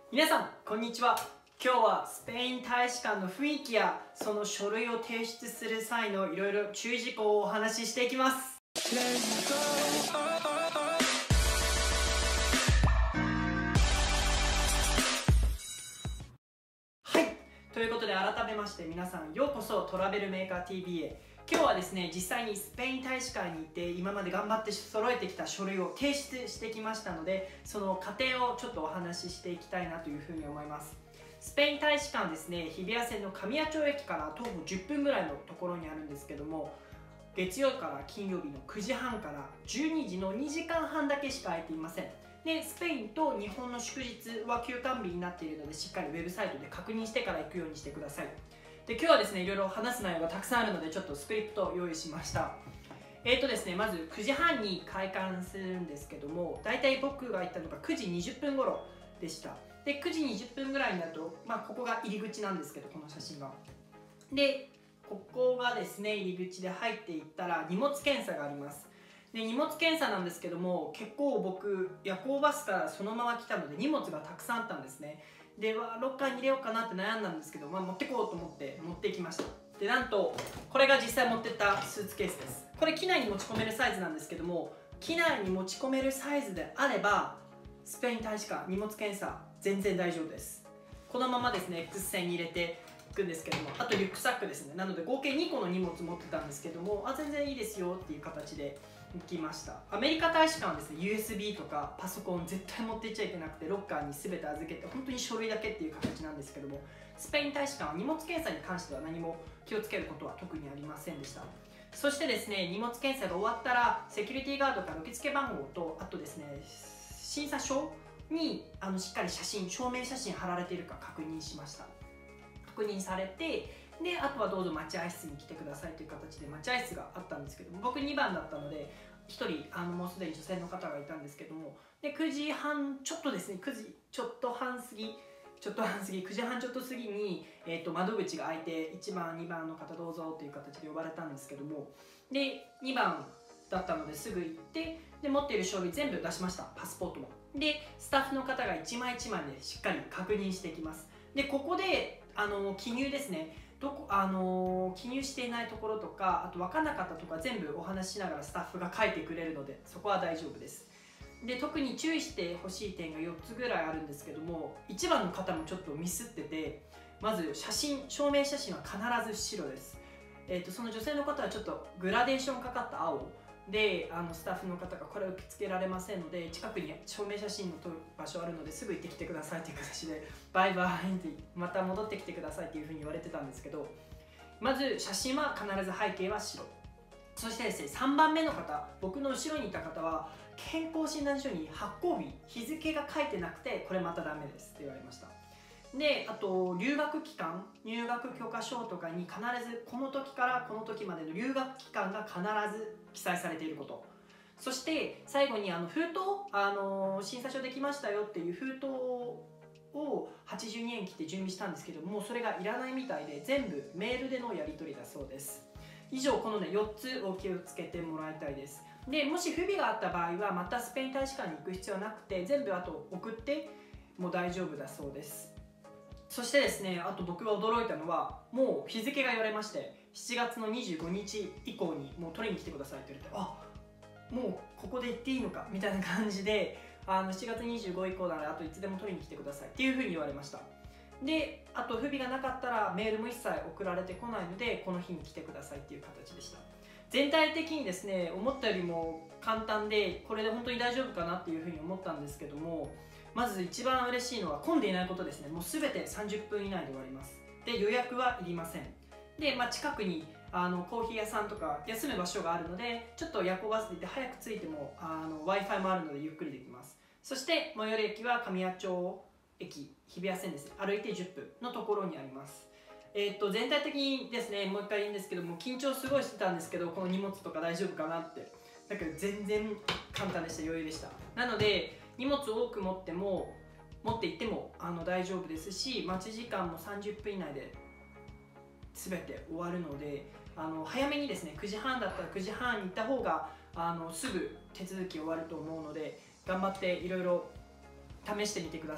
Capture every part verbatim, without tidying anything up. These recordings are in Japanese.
皆さんこんにちは。今日はスペイン大使館の雰囲気やその書類を提出する際のいろいろ注意事項をお話ししていきます。はい、ということで改めまして皆さんようこそトラベルメーカー ティービー へ。今日はですね、実際にスペイン大使館に行って今まで頑張って揃えてきた書類を提出してきましたので、その過程をちょっとお話ししていきたいなというふうに思います。スペイン大使館ですね、日比谷線の神谷町駅から徒歩じゅっぷんぐらいのところにあるんですけども、月曜から金曜日のくじはんからじゅうにじのにじかんはんだけしか空いていません。で、スペインと日本の祝日は休館日になっているので、しっかりウェブサイトで確認してから行くようにしてください。で、今日はですね、いろいろ話す内容がたくさんあるので、ちょっとスクリプトを用意しました。えーとですね、まずくじはんに開館するんですけども、だいたい僕が行ったのがくじにじゅっぷん頃でした。で、くじにじゅっぷんぐらいになると、まあ、ここが入り口なんですけど、この写真が。で、ここがですね、入り口で入っていったら荷物検査があります。で、荷物検査なんですけども、結構僕、夜行バスからそのまま来たので荷物がたくさんあったんですね。ではロッカーに入れようかなって悩んだんですけど、まあ、持ってこうと思って持ってきました。で、なんとこれが実際持ってったスーツケースです。これ機内に持ち込めるサイズなんですけども、機内に持ち込めるサイズであればスペイン大使館荷物検査全然大丈夫です。このままですね X 線に入れていくんですけども、あとリュックサックですね。なので合計にこの荷物持ってたんですけども、あ全然いいですよっていう形で行きました。アメリカ大使館はですね ユーエスビー とかパソコン絶対持っていっちゃいけなくて、ロッカーに全て預けて本当に書類だけっていう形なんですけども、スペイン大使館は荷物検査に関しては何も気をつけることは特にありませんでした。そしてですね、荷物検査が終わったらセキュリティガードから受付番号と、あとですね審査書にあのしっかり写真証明写真貼られているか確認しました。確認されて、であとはどうぞ待合室に来てくださいという形で待合室があったんですけども、僕にばんだったのでひとりあのもうすでに女性の方がいたんですけども、でくじはんちょっとですね、くじちょっと半過ぎちょっと半過ぎくじはんちょっと過ぎに、えー、と窓口が開いていちばんにばんの方どうぞという形で呼ばれたんですけども、でにばんだったのですぐ行って、で持っている書類全部出しました。パスポートも。でスタッフの方がいちまいいちまいでしっかり確認していきます。でここであの記入ですね、どこあの記入していないところとか、あと分からなかったとか全部お話ししながらスタッフが書いてくれるので、そこは大丈夫です。で特に注意してほしい点がよっつぐらいあるんですけども、いちばんの方もちょっとミスってて、まず写真証明写真は必ず白です。えー、とその女性の方はちょっとグラデーションかかった青で、あのスタッフの方がこれを受け付けられませんので、近くに証明写真の撮る場所あるのですぐ行ってきてくださいという形でバイバイってまた戻ってきてくださいっていうふうに言われてたんですけど、まず写真は必ず背景は白。そしてですね、さんばんめの方、僕の後ろにいた方は健康診断書に発行日日付が書いてなくて、これまたダメですって言われました。であと留学期間、入学許可証とかに必ずこの時からこの時までの留学期間が必ず記載されていること。そして最後にあの封筒、あの審査書できましたよっていう封筒をはちじゅうにえん切って準備したんですけども、それがいらないみたいで全部メールでのやり取りだそうです。以上このねよっつお気をつけてもらいたいです。でもし不備があった場合はまたスペイン大使館に行く必要はなくて、全部あと送っても大丈夫だそうです。そしてですね、あと僕が驚いたのは、もう日付が言われまして、しちがつのにじゅうごにち以降にもう取りに来てくださいって言われて、あもうここで行っていいのかみたいな感じで、あのしちがつにじゅうご以降ならあといつでも取りに来てくださいっていうふうに言われました。であと不備がなかったらメールも一切送られてこないので、この日に来てくださいっていう形でした。全体的にですね、思ったよりも簡単で、これで本当に大丈夫かなっていうふうに思ったんですけども、まず一番嬉しいのは混んでいないことですね。もう全てさんじゅっぷん以内で終わります。で予約はいりません。で、まあ、近くにあのコーヒー屋さんとか休む場所があるので、ちょっと夜行バスで行って早く着いても Wi-Fi もあるのでゆっくりできます。そして最寄り駅は神谷町駅、日比谷線ですね、歩いてじゅっぷんのところにあります。えー、っと全体的にですね、もう一回言うんですけども、緊張すごいしてたんですけど、この荷物とか大丈夫かなって、だけど全然簡単でした。余裕でした。なので荷物多く持っても持って行ってもあの大丈夫ですし、待ち時間もさんじゅっぷん以内で全て終わるので、あの早めにですね、くじはんだったらくじはんに行った方があのすぐ手続き終わると思うので、頑張っていろいろ試してみてください。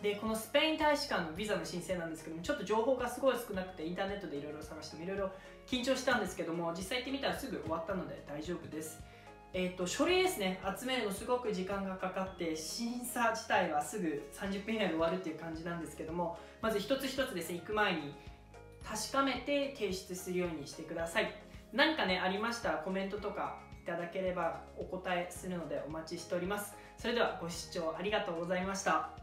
でこのスペイン大使館のビザの申請なんですけども、ちょっと情報がすごい少なくてインターネットでいろいろ探してもいろいろ緊張したんですけども、実際行ってみたらすぐ終わったので大丈夫です。えーと書類ですね、集めるのすごく時間がかかって、審査自体はすぐさんじゅっぷん以内で終わるっていう感じなんですけども、まず一つ一つですね、行く前に確かめて提出するようにしてください。何かねありましたらコメントとかいただければお答えするのでお待ちしております。それではご視聴ありがとうございました。